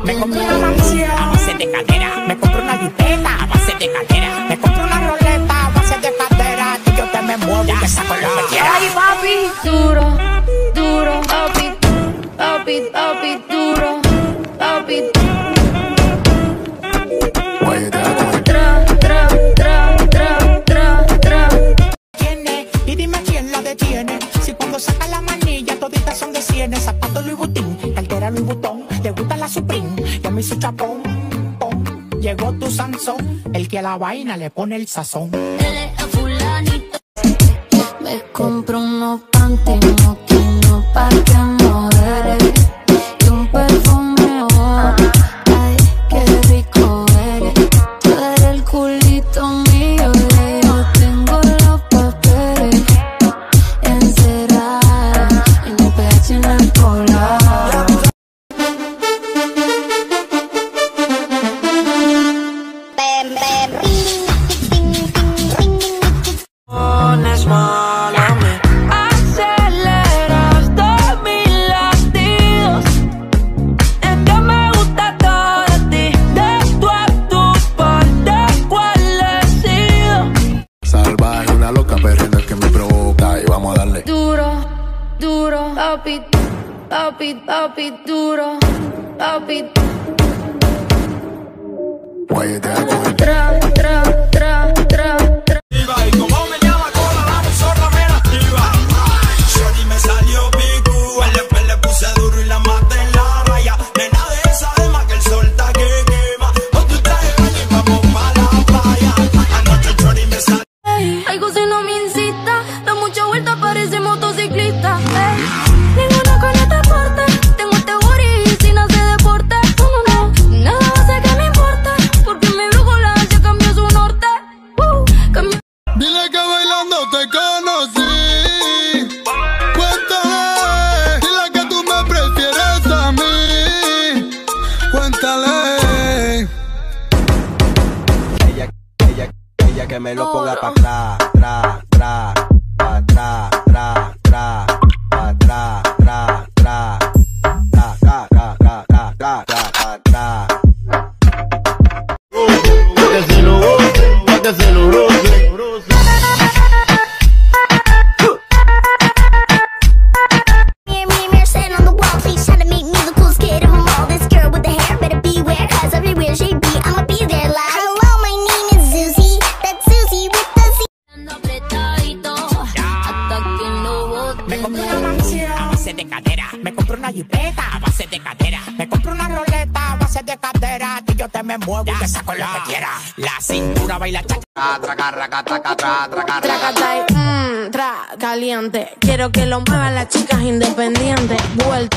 Me compré una mansión a base de cadera. Me compré una jipeta a base de cadera. Me compré una roleta a base de cadera. Y yo te me muevo y te saco lo que quieras. Ay, papi, duro, duro, papi, papi, papi, duro, papi. Tra, tra, tra, tra, tra, tra. Tiene, y dime quién la detiene. Si cuando saca la manilla toditas son de cienes. Zapatos Louis Vuitton, cartera Louis Vuitton. Le gusta la Supreme, y a mí su chapón, pom. Llegó tu Sansón, el que a la vaina le pone el sazón. Me compro unos panties moquinos pa' que moderes y un perfume, oh, ay, qué rico eres. Tú eres el culito mío, yo tengo los papeles encerrados en el pecho y en el colado. Pones mal a mí. Aceleras todos mis latidos. Es que me gusta todo de ti. De tú a tu parte, ¿cuál he sido? Salvaje, una loca perdiendo el que me provoca. Y vamos a darle Duro, duro, papi, papi, papi, duro, papi. guayetea con el Tra, tra, tra, tra, tra. Y como me llama cola, la zorra me la activa. Shorty me salió picu, al después le puse duro y la maté en la raya. Nena de esa alma que el sol está que quema. Con tu traje baño y vamos pa' la playa. Anoche Shorty me salió. Algo si no me incita, da mucha vuelta, parece motociclista. Ninguno con este porte, tengo este booty y si no se deporte. No, no, no, nada hace que me importe, porque mi brújula ya cambió su norte. Cambió. Dile que bailando te conocí. Cuéntale. Dile que tú me prefieres a mí. Cuéntale. Ella que me lo ponga pa' atrás, tra, tra, pa' atrás, tra, tra, pa' atrás, tra, tra, tra, tra, tra, tra, tra, tra, tra, tra. Sitting on the wall, please try to make me the coolest kid of them all. This girl with the hair better beware, cause everywhere she be, I'ma be there like. Hello, my name is Susie, that's Susie with the Z. Me compré una mansión a base de cadera. Me compré una jipeta a base de cadera. Me compré una roleta a base de cadera. Y yo te me muevo y te saco lo que quieras. La cintura baila cha. Tracatay, tra, caliente. Quiero que lo muevan las chicas independientes. Vuelte.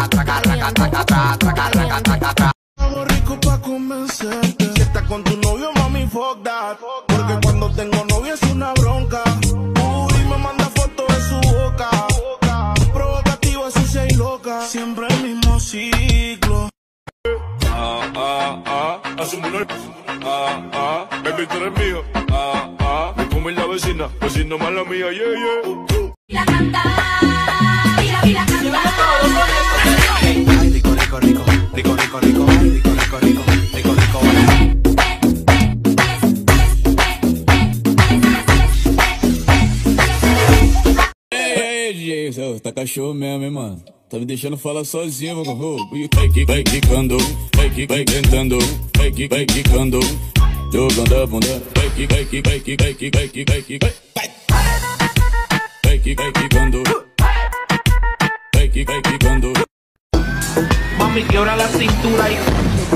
Algo rico pa' convencerte. Si estás con tu novio, mami, fuck that. Porque cuando tengo novio es una bronca. Uy, me manda fotos de su boca. Provocativa, sucia y loca. Siempre el mismo ciclo. Baby, tú eres mío. Me come la vecina, vecina mala mía, yeah, yeah. La canta, la canta. Ay, rico, rico, rico, rico, rico, rico, ay, rico, rico, rico, rico, rico, Ei, você tá cachorro mesmo, hein, mano? Tá me deixando falar sozinho, mano. Vai quicando, vai tentando, vai quicando. Jogando a bunda, vai quicando. Vai quicando. Mami, quiebra la cintura y...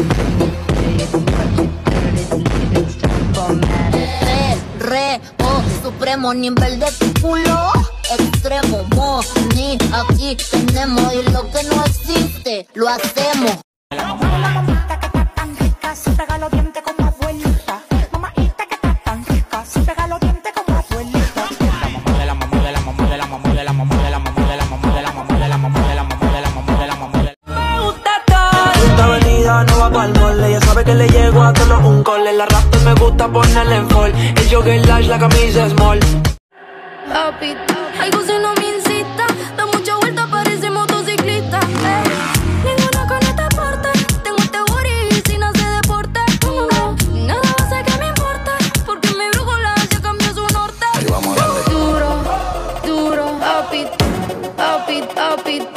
Supremo nivel de tu culo, extremo, ni aquí tenemos y lo que no existe, lo hacemos. La mamita que está tan rica, se pega los dientes como abuelita. Mamita que está tan rica, se pega los dientes como abuelita. La mamá de la mamá de la mamá de la mamá de la mamá de la mamá de la mamá de la mamá de la mamá de la mamá de la mamá de la mamá de la. Me gusta todo. Esta avenida no va pa'l mole. Ella sabe que le llego a todos un cole. La rasta me gusta ponerle en fall. El jogger large, la camisa small. Papi, algo si no me incita, da mucha vuelta, parece motociclista. Ninguno con este porte, tengo este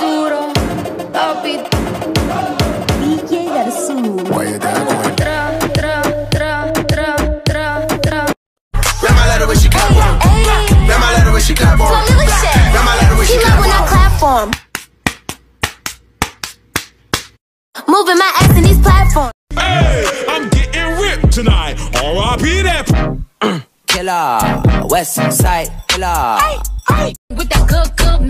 duro, papi. DJ Garzu. Tra, tra, tra, tra, tra, tra. Grab my letter when she clap on. Grab my letter when she clap on. Grab my letter when she clap on. Clap for him. Moving my ass in these platforms. Hey, I'm getting ripped tonight. R.I.P. that. Killer, West Side Killer. With that good, good